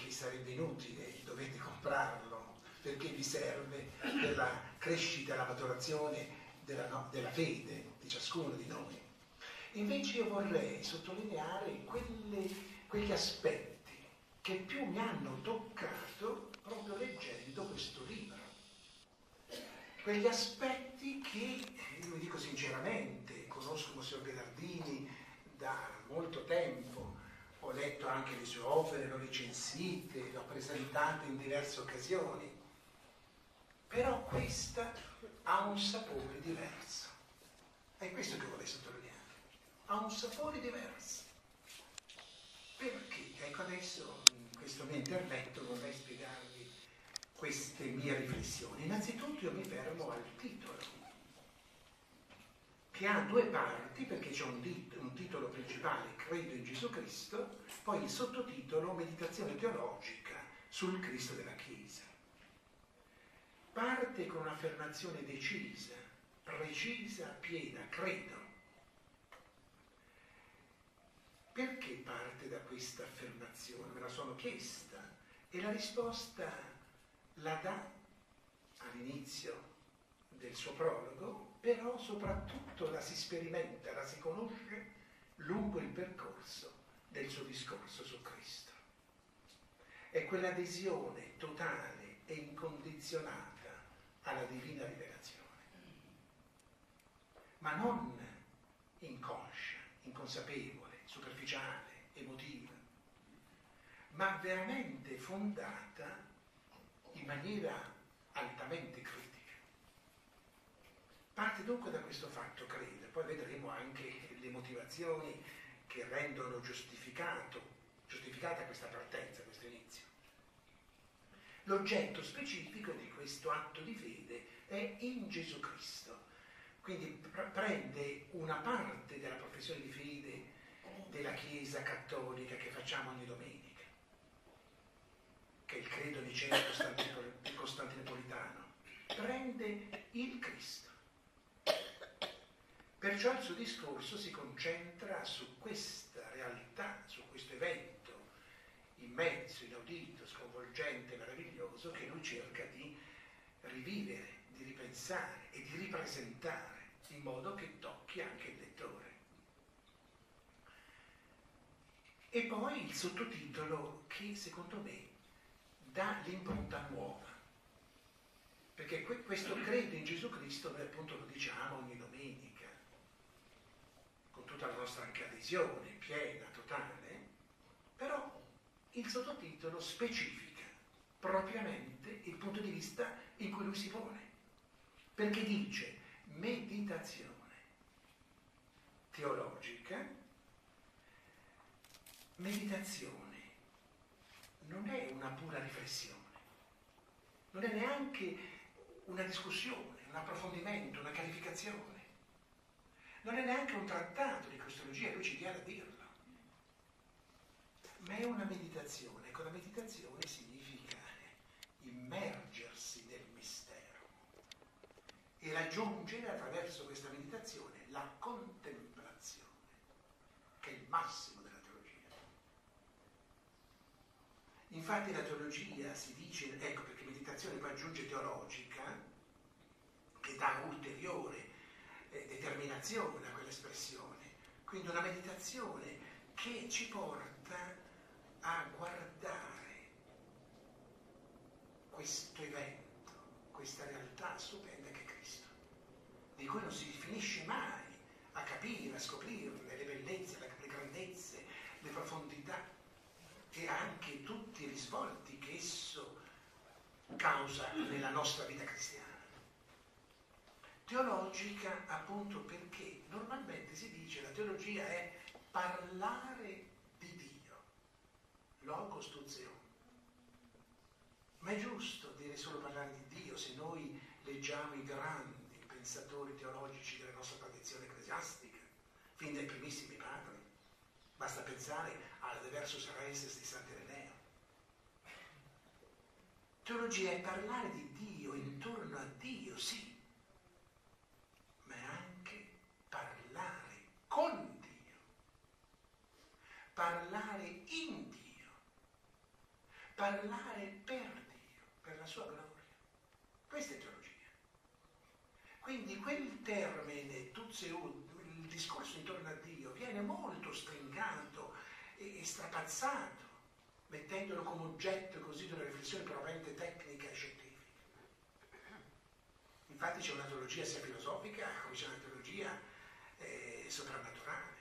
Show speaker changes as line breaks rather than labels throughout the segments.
che sarebbe inutile, dovete comprarlo, perché vi serve per la crescita e la maturazione della fede di ciascuno di noi. Invece io vorrei sottolineare quegli aspetti che più mi hanno toccato proprio leggendo questo libro. Quegli aspetti che, io vi dico sinceramente, conosco Monsignor Gherardini da molto tempo, ho letto anche le sue opere, le ho recensite, le ho presentate in diverse occasioni, però questa ha un sapore diverso. È questo che vorrei sottolineare. Ha un sapore diverso. Perché? Ecco, adesso in questo mio intervento vorrei spiegarvi queste mie riflessioni. Innanzitutto io mi fermo al titolo, che ha due parti, perché c'è un titolo principale, Credo in Gesù Cristo, poi il sottotitolo, Meditazione teologica sul Cristo della Chiesa. Parte con un'affermazione decisa, precisa, piena, credo. Perché parte da questa affermazione? Me la sono chiesta e la risposta la dà all'inizio del suo prologo, però soprattutto la si sperimenta, la si conosce lungo il percorso del suo discorso su Cristo. È quell'adesione totale e incondizionata alla divina rivelazione, ma non inconscia, inconsapevole, superficiale, emotiva, ma veramente fondata in maniera altamente critica. Parte dunque da questo fatto, credo, poi vedremo anche le motivazioni che rendono giustificata questa partenza, questo inizio. L'oggetto specifico di questo atto di fede è in Gesù Cristo, quindi prende una parte della professione di fede della Chiesa cattolica che facciamo ogni domenica, che è il credo niceno costantinopolitano, prende il Cristo. Perciò il suo discorso si concentra su questa realtà, su questo evento immenso, inaudito, sconvolgente, meraviglioso, che lui cerca di rivivere, di ripensare e di ripresentare in modo che tocchi anche il lettore. E poi il sottotitolo che secondo me dà l'impronta nuova, perché questo credo in Gesù Cristo noi appunto lo diciamo ogni domenica, con tutta la nostra anche adesione piena, totale, però il sottotitolo specifica propriamente il punto di vista in cui lui si pone, perché dice meditazione teologica. Meditazione non è una pura riflessione, non è neanche una discussione, un approfondimento, una chiarificazione, non è neanche un trattato di cristologia, lui ci viene a dirlo, ma è una meditazione. Ecco, la meditazione significa immergersi nel mistero e raggiungere attraverso questa meditazione la contemplazione, che è il massimo della teologia. Infatti la teologia si dice, ecco perché meditazione poi aggiunge teologica, che dà ulteriore determinazione a quell'espressione, quindi una meditazione che ci porta a guardare questo evento, questa realtà stupenda che è Cristo, di cui non si finisce mai a capire, a scoprirne le bellezze, le grandezze, le profondità e anche tutti i risvolti che esso causa nella nostra vita cristiana. Teologica appunto perché normalmente si dice la teologia è parlare di Dio, logos tuzione. Ma è giusto dire solo parlare di Dio se noi leggiamo i grandi pensatori teologici della nostra tradizione ecclesiastica, fin dai primissimi padri? Basta pensare alla De Versus Reses di Sant'Ireneo. Teologia è parlare di Dio, intorno a Dio, sì, ma è anche parlare con Dio, parlare in Dio, parlare per Dio, per la sua gloria. Questa è teologia. Quindi quel termine, Tutseud, il discorso intorno a Dio, viene molto stringato e strapazzato, mettendolo come oggetto così di una riflessione puramente tecnica e scientifica. Infatti c'è una teologia sia filosofica come c'è una teologia soprannaturale.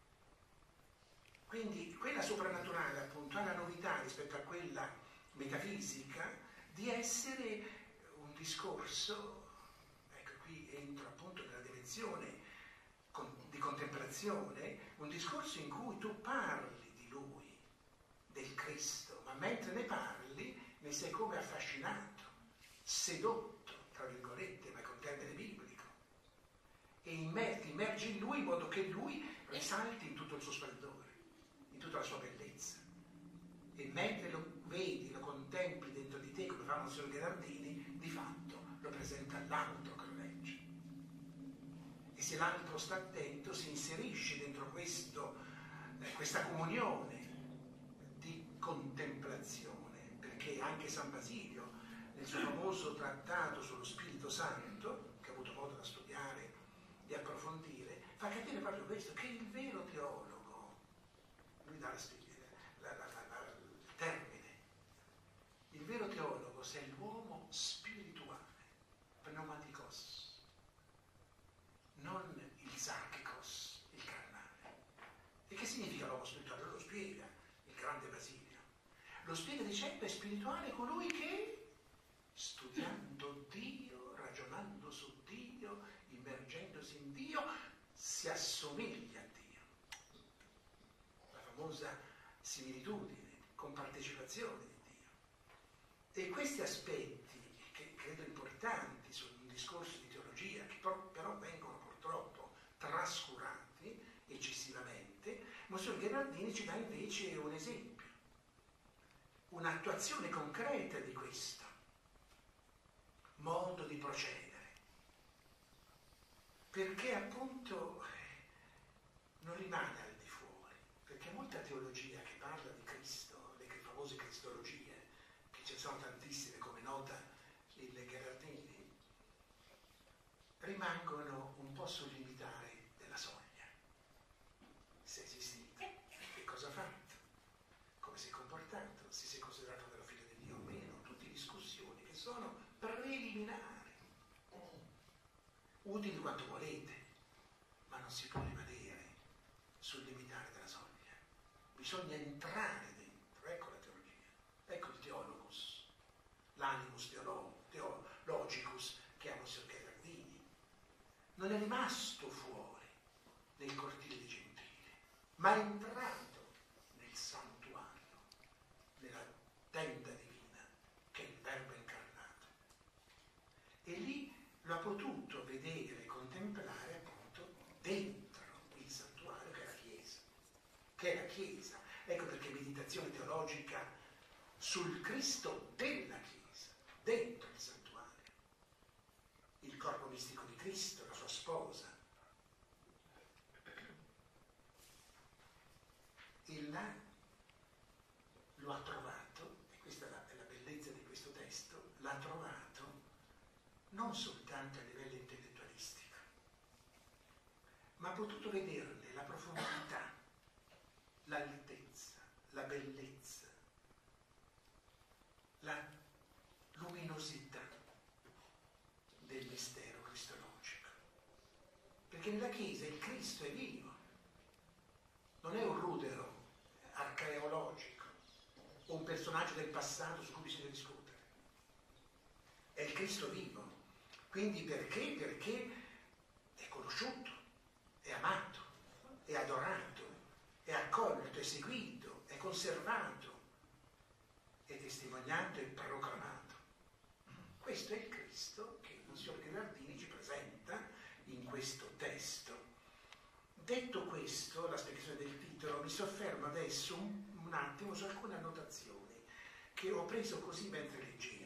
Quindi quella soprannaturale appunto ha la novità rispetto a quella metafisica di essere un discorso, ecco qui entro appunto nella dimensione di contemplazione, un discorso in cui tu parli di Lui, del Cristo, ma mentre ne parli ne sei come affascinato, sedotto, tra virgolette, ma con termine biblico, e ti immergi in Lui in modo che Lui risalti in tutto il suo splendore, in tutta la sua bellezza. E mentre lo vedi, lo contempli dentro di te, come fa Monsignor Gherardini, di fatto lo presenta all'altro che lo legge. E se l'altro sta attento, si inserisce dentro questa comunione di contemplazione, perché anche San Basilio, nel suo famoso trattato sullo Spirito Santo, che ho avuto modo da studiare e approfondire, fa capire proprio questo, che il vero teologo, lui dà il termine, il vero teologo se è l'uomo spirituale, pneumatikos, non il sarkikos, il carnale. E che significa l'uomo spirituale? Lo spiega il grande Basilio. Lo spiega dicendo è spirituale colui che, studiando Dio, ragionando su Dio, immergendosi in Dio, si assomiglia a Dio. La famosa similitudine, compartecipazione di Dio. E questi aspetti, che credo importanti su un discorso di teologia, che però vengono purtroppo trascurati eccessivamente, Monsignor Gherardini ci dà invece un esempio, un'attuazione concreta di questo modo di procedere, perché appunto non rimane al di fuori, perché molta teologia che parla di Cristo, le famose cristologie, che ce ne sono tantissime come nota il Gherardini, rimangono un po' sul limitare della soglia. Se è esistito, che cosa ha fatto, come si è comportato, se si è considerato vero figlio di Dio o meno, tutte discussioni che sono preliminari, utili quanto volete, ma non si può rimanere sul limitare della soglia. Bisogna entrare dentro, ecco la teologia, ecco il theologos, l'animus logicus che ha Monsignor Gherardini. Non è rimasto fuori nel cortile dei gentili, ma è entrato nel santuario, nella tenda divina, che è il Verbo incarnato. E lì lo ha potuto vedere e contemplare appunto dentro il santuario che è la Chiesa. Che è la Chiesa. Ecco perché meditazione teologica sul Cristo della Chiesa, dentro il santuario. Il corpo mistico di Cristo, la sua sposa. E là lo ha trovato, e questa è la bellezza di questo testo, l'ha trovato non soltanto a livello intellettualistico, ma ha potuto vederne la profondità, l'altezza, la bellezza, la luminosità del mistero cristologico. Perché nella Chiesa il Cristo è vivo, non è un rudero archeologico o un personaggio del passato su cui bisogna discutere. È il Cristo vivo. Quindi perché? Perché è conosciuto, è amato, è adorato, è accolto, è seguito, è conservato, è testimoniato e proclamato. Questo è il Cristo che il Monsignor Gherardini ci presenta in questo testo. Detto questo, la spiegazione del titolo, mi soffermo adesso un attimo su alcune annotazioni che ho preso così mentre leggevo.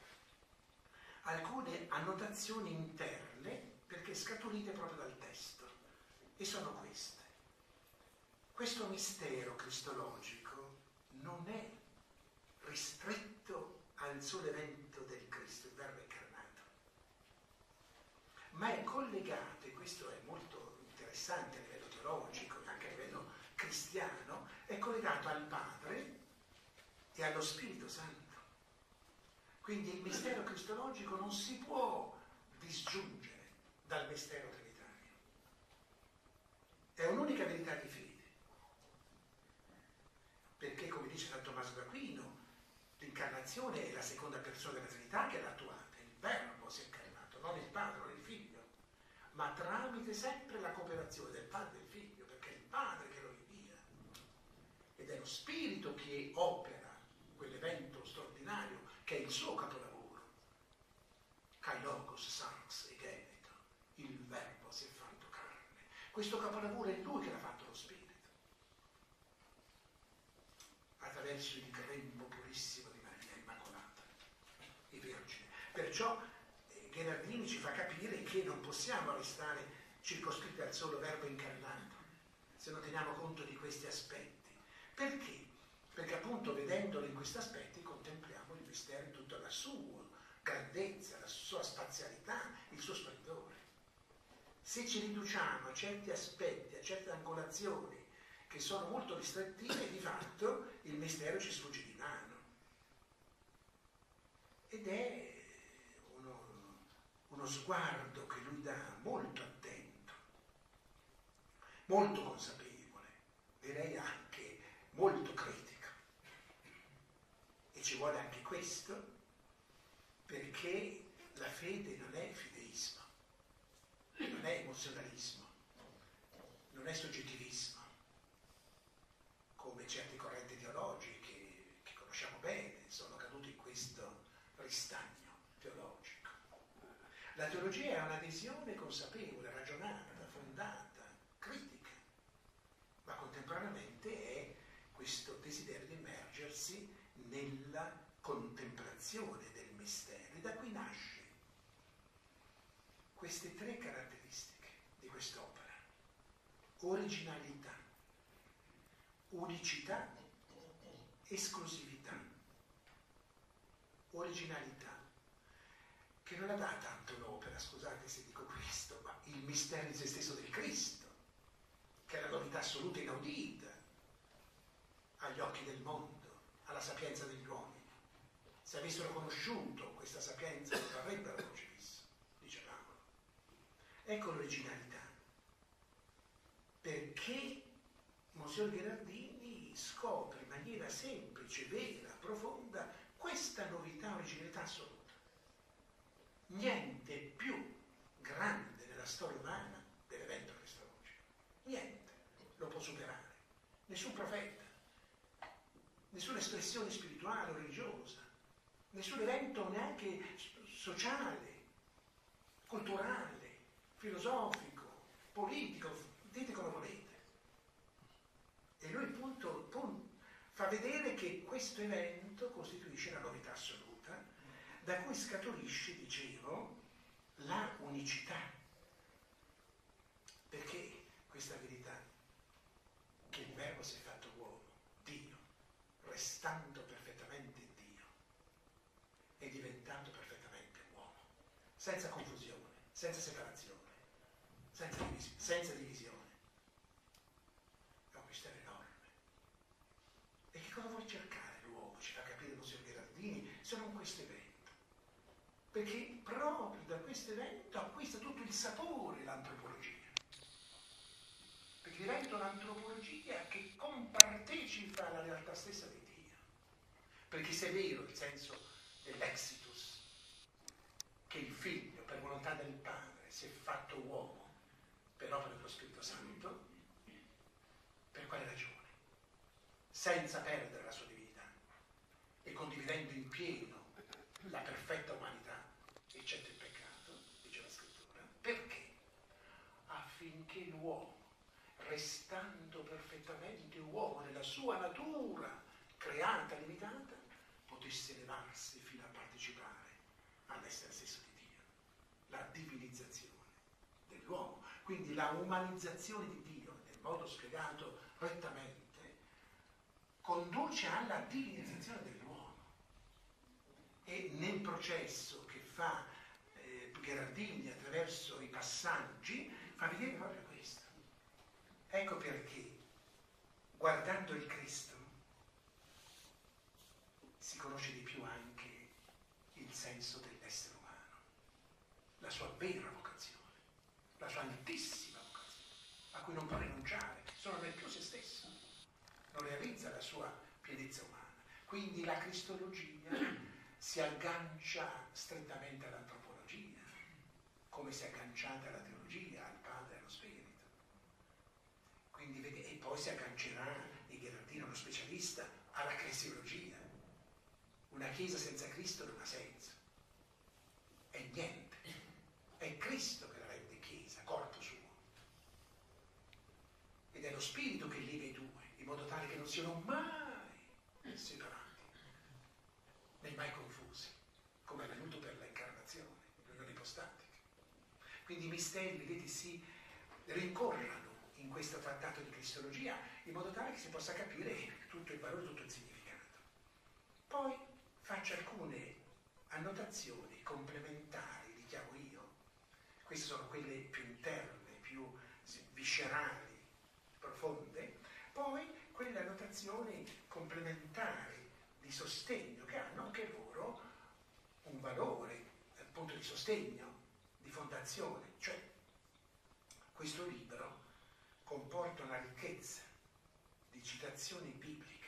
Alcune annotazioni interne perché scaturite proprio dal testo, e sono queste. Questo mistero cristologico non è ristretto al solo evento del Cristo, il Verbo incarnato, ma è collegato, e questo è molto interessante a livello teologico e anche a livello cristiano, è collegato al Padre e allo Spirito Santo. Quindi il mistero cristologico non si può disgiungere dal mistero trinitario. È un'unica verità di fede. Perché, come dice San Tommaso d'Aquino, l'incarnazione è la seconda persona della Trinità che l'ha attuata. Il Verbo si è incarnato, non il Padre, non il Figlio, ma tramite sempre la cooperazione del Padre e del Figlio, perché è il Padre che lo invia. Ed è lo Spirito che opera quell'evento straordinario che è il suo capolavoro. Kai logos sarx egeneto, il Verbo si è fatto carne. Questo capolavoro è lui che l'ha fatto lo Spirito, attraverso il grembo purissimo di Maria Immacolata e Vergine. Perciò Gherardini ci fa capire che non possiamo restare circoscritti al solo Verbo incarnato, se non teniamo conto di questi aspetti. Perché? Perché appunto vedendolo in questi aspetti contempliamo il mistero in tutta la sua grandezza, la sua spazialità, il suo splendore. Se ci riduciamo a certi aspetti, a certe angolazioni che sono molto restrittive, di fatto il mistero ci sfugge di mano. Ed è uno sguardo che lui dà molto attento, molto consapevole, direi anche molto critico. E ci vuole anche questo, perché la fede non è fideismo, non è emozionalismo, non è soggettivismo, come certe correnti teologiche che conosciamo bene sono caduti in questo ristagno teologico. La teologia è un'adesione consapevole, ragionata, fondata, critica, ma contemporaneamente è questo desiderio di immergersi nella contemplazione del mistero. E da qui nasce queste tre caratteristiche di quest'opera: originalità, unicità, esclusività. Originalità, che non la dà tanto l'opera, scusate se dico questo, ma il mistero in se stesso del Cristo, che è la novità assoluta inaudita agli occhi del mondo, alla sapienza degli uomini. Se avessero conosciuto questa sapienza non avrebbero crocifisso, dice Paolo. Ecco l'originalità, perché Monsignor Gherardini scopre in maniera semplice, vera, profonda questa novità, originalità assoluta. Niente più grande nella storia umana dell'evento cristologico. Niente lo può superare. Nessun profeta, nessuna espressione spirituale o religiosa, nessun evento neanche sociale, culturale, filosofico, politico, dite come volete. E lui appunto fa vedere che questo evento costituisce la novità assoluta, da cui scaturisce, dicevo, la unicità. Perché questa verità, che il Verbo si è fatto uomo, Dio, restando perfettamente Dio, è diventato perfettamente uomo, senza confusione, senza separazione, senza divisione. È un mistero enorme. E che cosa vuol cercare l'uomo? Ci fa capire Monsignor Gherardini, se non questo evento. Perché proprio da questo evento acquista tutto il sapore l'antropologia. Perché diventa un'antropologia che compartecipa alla realtà stessa di Dio. Perché se è vero il senso dell'exitus, che il Figlio, per volontà del Padre, si è fatto uomo per opera dello Spirito Santo, per quale ragione? Senza perdere la sua divinità e condividendo in pieno la perfetta umanità, eccetto il peccato, dice la Scrittura. Perché? Affinché l'uomo, restando perfettamente uomo nella sua natura creata, limitata, potesse elevarsi fino a partecipare all'essere stesso di Dio, la divinizzazione dell'uomo, quindi la umanizzazione di Dio, nel modo spiegato rettamente, conduce alla divinizzazione dell'uomo. E nel processo che fa Gherardini attraverso i passaggi fa vedere proprio questo. Ecco perché guardando il Cristo si conosce di più anche il senso dell'essere umano, la sua vera vocazione, la sua altissima vocazione, a cui non può rinunciare, se non è più se stesso, non realizza la sua pienezza umana. Quindi la cristologia si aggancia strettamente all'antropologia, come si è agganciata alla teologia, al Padre e allo Spirito. Quindi, e poi si aggancerà, e Gherardino, uno specialista, alla cresiologia. Una Chiesa senza Cristo non ha senso, è niente, è Cristo che la rende Chiesa, corpo suo. Ed è lo Spirito che lega i due, in modo tale che non siano mai separati, né mai confusi, come è avvenuto per l'incarnazione, l'unione ipostatica. Quindi i misteri, vedete, si rincorrano in questo trattato di cristologia, in modo tale che si possa capire tutto il valore, tutto il significato. Poi faccio alcune annotazioni complementari, li chiamo io. Queste sono quelle più interne, più viscerali, profonde. Poi quelle annotazioni complementari di sostegno, che hanno anche loro un valore, appunto, di sostegno, di fondazione. Cioè, questo libro comporta una ricchezza di citazioni bibliche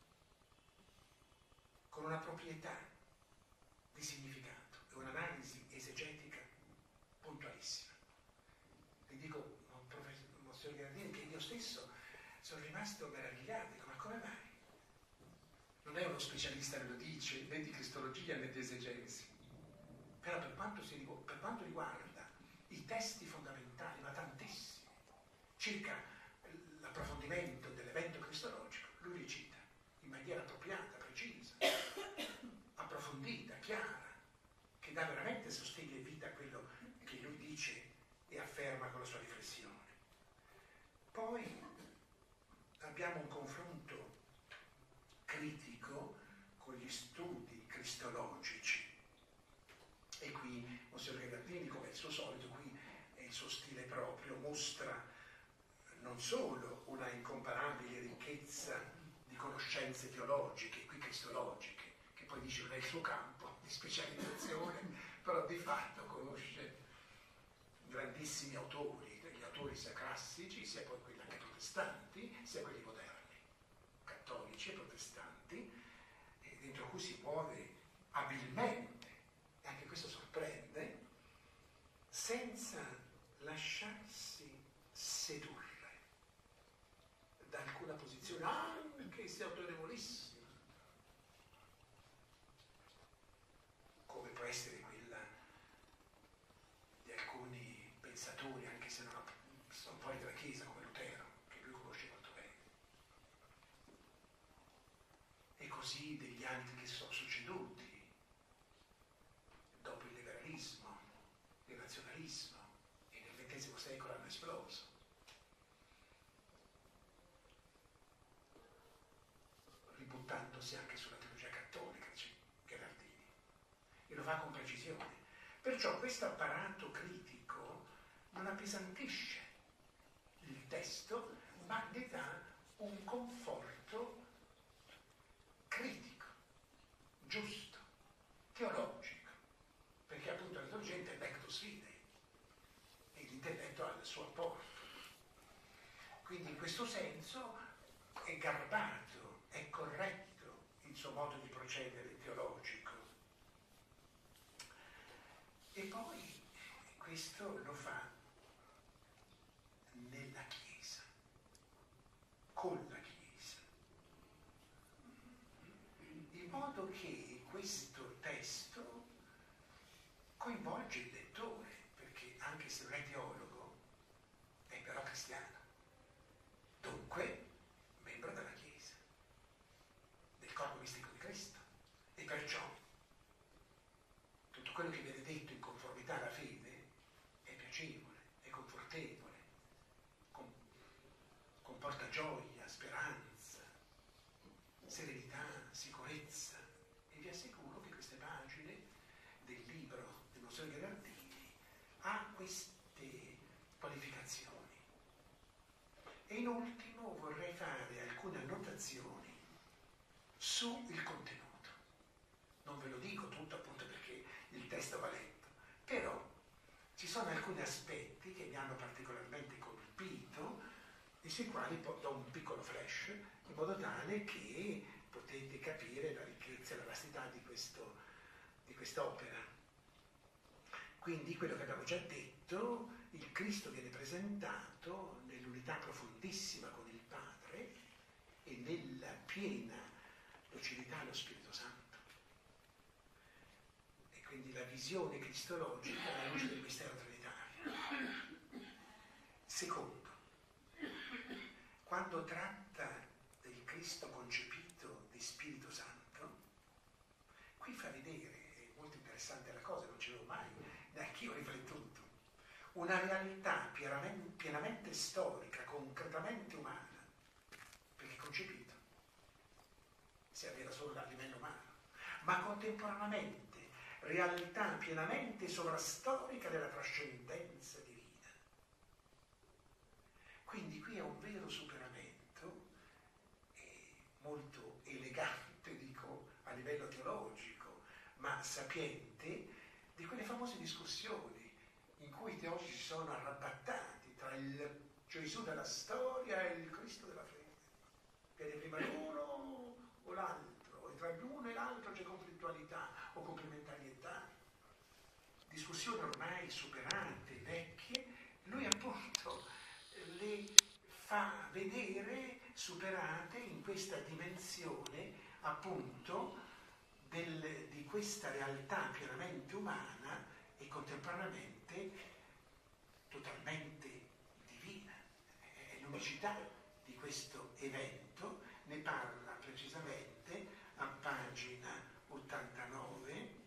con una proprietà di significato e un'analisi esegetica puntualissima. Vi dico, Monsignor Gherardini, che io stesso sono rimasto meravigliato, dico, ma come mai? Non è uno specialista che lo dice, né di cristologia né di esegesi, però per quanto riguarda i testi fondamentali, ma tantissimi, circa l'approfondimento dell'evento cristologico, lui li cita in maniera appropriata, precisa, approfondita, chiara, che dà veramente sostegno e vita a quello che lui dice e afferma con la sua riflessione. Poi abbiamo un confronto critico con gli studi cristologici, e qui Monsignor Gherardini, come è il suo solito, qui è il suo stile proprio, mostra non solo una incomparabile ricchezza di conoscenze teologiche, qui cristologiche, che poi dice non è il suo campo di specializzazione, però di fatto conosce grandissimi autori, gli autori sia classici, sia poi quelli anche protestanti, sia quelli moderni, cattolici e protestanti, e dentro cui si muove abilmente, e anche questo sorprende, senza lasciarsi sedurre da alcuna posizione, anche se autorevolissima, come può essere quella di alcuni pensatori, anche se non sono fuori dalla Chiesa, come Lutero, che lui conosce molto bene. E così degli altri che sono succeduti dopo il liberalismo, il razionalismo, e nel XX secolo hanno esploso. Ributtandosi anche sulla teologia cattolica, dice Gherardini, e lo fa con precisione. Perciò questo apparato critico non appesantisce il testo, ma ne dà un conforto critico, giusto, teologico, perché appunto la teologia è intellectus fidei e l'intelletto ha il suo apporto. Quindi in questo senso è garbato, è corretto il suo modo di procedere teologico. E poi questo lo fa nella Chiesa, con la Chiesa, in modo che questo testo coinvolge il lettore, perché anche se non è teologo, è però cristiano, dunque membro della Chiesa, del corpo mistico di Cristo, e perciò tutto quello che viene detto in conformità alla fede è piacevole, è confortevole, comporta gioia, speranza, serenità, sicurezza, e vi assicuro che queste pagine E in ultimo vorrei fare alcune annotazioni sul contenuto. Non ve lo dico tutto appunto perché il testo va letto, però ci sono alcuni aspetti che mi hanno particolarmente colpito e sui quali do un piccolo flash in modo tale che potete capire la ricchezza e la vastità di quest'opera. Quindi quello che abbiamo già detto, il Cristo viene presentato nell'unità profondissima con il Padre e nella piena docilità allo Spirito Santo. E quindi la visione cristologica alla luce del mistero trinitario. Secondo, quando tratta del Cristo concepito di Spirito Santo, qui fa vedere, è molto interessante la cosa, non ci avevo mai neanche io riflettuto, una realtà pienamente storica, concretamente umana, perché concepito si avvera solo a livello umano, ma contemporaneamente realtà pienamente sovrastorica della trascendenza divina. Quindi qui è un vero superamento, molto elegante, dico, a livello teologico, ma sapiente, di quelle famose discussioni in cui i teologi si sono arrabattati tra il Gesù della storia e il Cristo della fede. Viene prima l'uno o l'altro, e tra l'uno e l'altro c'è conflittualità o complementarietà. Discussioni ormai superate, vecchie, lui appunto le fa vedere superate in questa dimensione appunto di questa realtà pienamente umana e contemporaneamente totalmente divina. È l'unicità di questo evento, ne parla precisamente a pagina 89,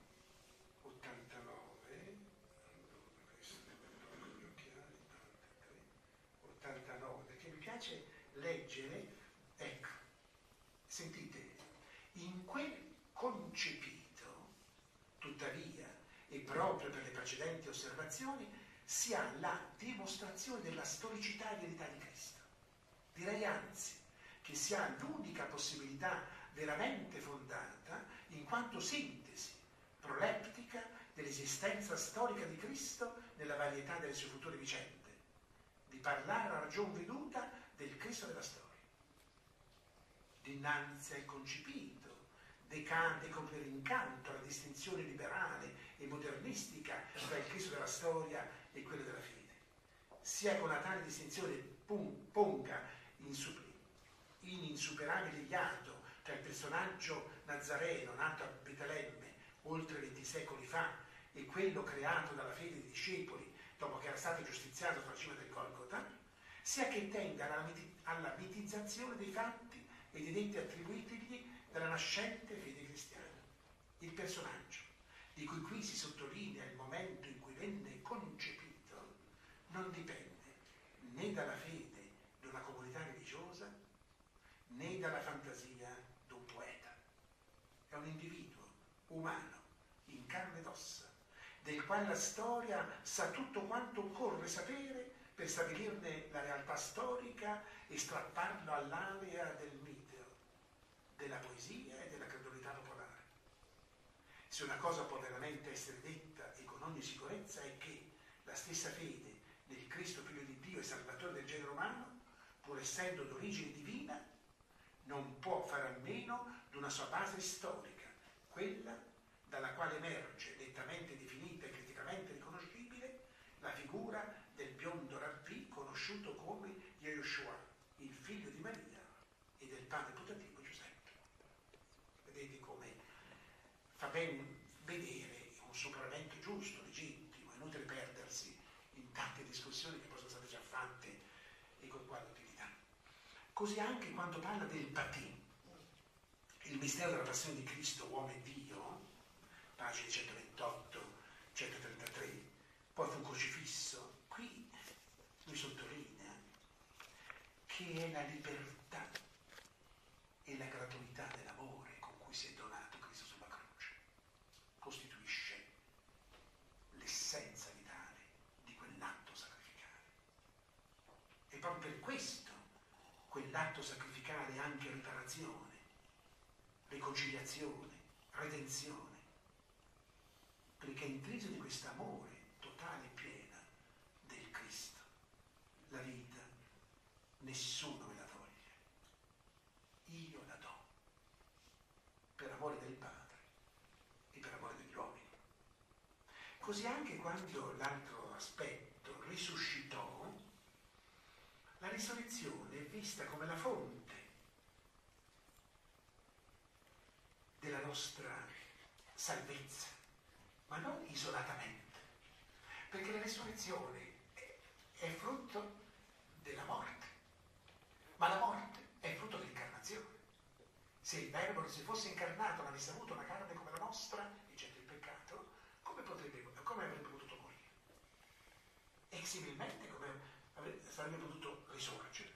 perché mi piace leggere, ecco, sentite, in quel concepito, tuttavia, e proprio per le precedenti osservazioni, si ha la dimostrazione della storicità e verità di Cristo. Direi anzi che si ha l'unica possibilità veramente fondata in quanto sintesi proleptica dell'esistenza storica di Cristo nella varietà delle sue future vicende, di parlare a ragion veduta del Cristo della storia. Dinanzi al concepito decade con l'incanto la distinzione liberale e modernistica tra il Cristo della storia e quello della fede. Sia con una tale distinzione ponga in insuperabile iato tra il personaggio nazareno nato a Betlemme oltre 20 secoli fa e quello creato dalla fede dei discepoli dopo che era stato giustiziato sulla cima del Golgota, sia che tenga alla mitizzazione dei fatti e dei detti attribuitigli dalla nascente fede cristiana. Il personaggio, di cui qui si sottolinea il momento in cui venne concepito, non dipende né dalla fede di una comunità religiosa né dalla fantasia di un poeta. È un individuo umano, in carne ed ossa, del quale la storia sa tutto quanto occorre sapere per stabilirne la realtà storica e strapparlo all'area del mito, della poesia e della credulità popolare. Se una cosa può veramente essere detta e con ogni sicurezza è che la stessa fede nel Cristo Figlio di Dio e Salvatore del genere umano, pur essendo d'origine divina, non può fare a meno di una sua base storica, quella dalla quale emerge, nettamente definita e criticamente riconoscibile, la figura del biondo rabbì conosciuto come Yehoshua, il figlio di Maria e del padre putativo Giuseppe. Vedete come fa ben vedere un superamento giusto, legittimo, è inutile perdersi in tante discussioni che possono essere già fatte e con quale utilità. Così anche quando parla del patì, il mistero della passione di Cristo, uomo e Dio, pagine 128, 133, poi fu crocifisso. Qui lui sottolinea che è la libertà e la gratuità dell'amore con cui si è donato Cristo sulla croce, costituisce l'essenza vitale di quell'atto sacrificale. E proprio per questo atto sacrificale anche riparazione, riconciliazione, redenzione, perché è intriso di quest'amore totale e piena del Cristo. La vita nessuno me la toglie, io la do, per amore del Padre e per amore degli uomini. Così anche quando l'altro aspetto risuscitò, la risurrezione è vista come la fonte della nostra salvezza, ma non isolatamente, perché la risurrezione è frutto della morte, ma la morte è frutto dell'incarnazione. Se il Verbo non si fosse incarnato, non avesse avuto una carne come la nostra, eccetera il peccato, come avrebbe potuto morire? E similmente come sarebbe potuto risorgere.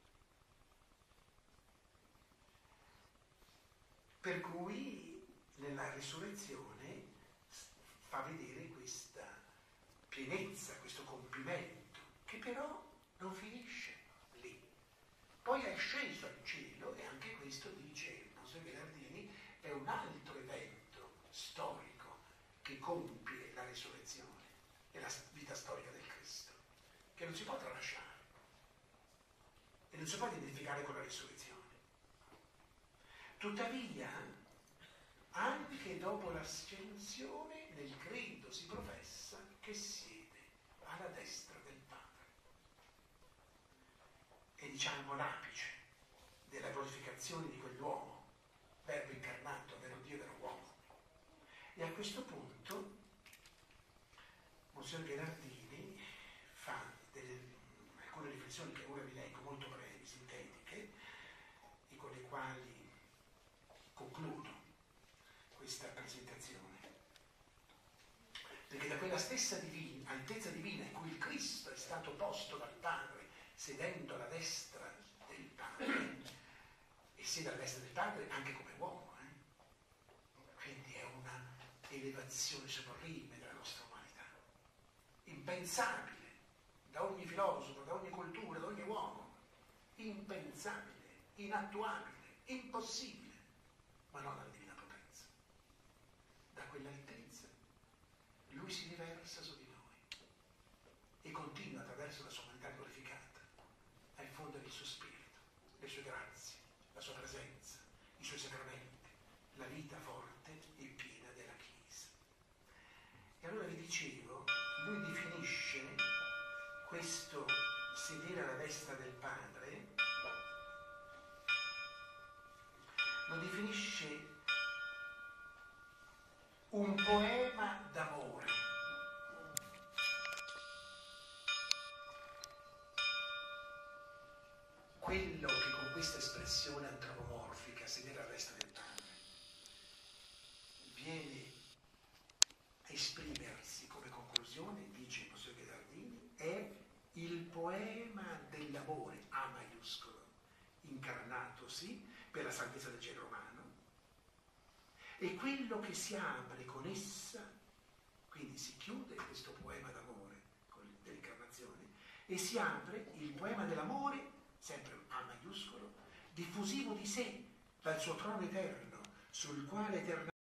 Per cui nella risurrezione fa vedere questa pienezza, questo compimento, che però non finisce lì. Poi è sceso al cielo, e anche questo, dice Monsignor Gherardini, è un altro evento storico che compie la risurrezione e la vita storica del Cristo, che non si può tralasciare e non si può identificare con la risurrezione. Tuttavia, anche dopo l'ascensione, nel credo si professa che siede alla destra del Padre. E diciamo l'apice della glorificazione di quell'uomo, Verbo incarnato, vero Dio, vero uomo. E a questo punto Monsignor Gherardini fa alcune riflessioni che ora vi leggo, molto brevi, sintetiche, e con le quali concludo questa presentazione. Perché da quella stessa altezza divina in cui il Cristo è stato posto dal Padre, sedendo alla destra del Padre, e siede alla destra del Padre anche come uomo, quindi è una elevazione sublime della nostra umanità, impensabile da ogni filosofo, da ogni cultura, da ogni uomo, impensabile, inattuabile, impossibile, ma non alla divina potenza. Da quell'altezza lui si riversa su di noi e continua attraverso la sua umanità glorificata a infondere il suo spirito, le sue grazie, la sua presenza, i suoi sacramenti, la vita forte e piena della Chiesa. E allora vi dicevo, lui definisce questo sedere alla destra del Padre, lo definisce un poema d'amore. Quello che con questa espressione antropomorfica, sedere alla destra del Padre, viene a esprimersi come conclusione, dice il Monsignor Gherardini, è il poema dell'amore, A maiuscolo, incarnatosi per la salvezza del genere umano, e quello che si apre con essa, quindi si chiude questo poema d'amore dell'incarnazione e si apre il poema dell'amore, sempre A maiuscolo, diffusivo di sé dal suo trono eterno, sul quale eternamente